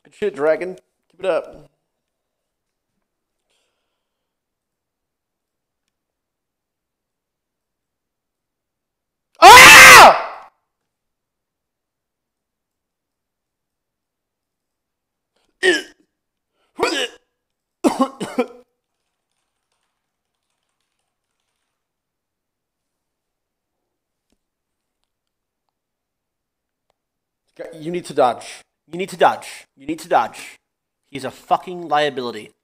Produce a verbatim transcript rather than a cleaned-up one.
Good shit, Dragon. Keep it up. Ah! You need to dodge. You need to dodge. You need to dodge. He's a fucking liability.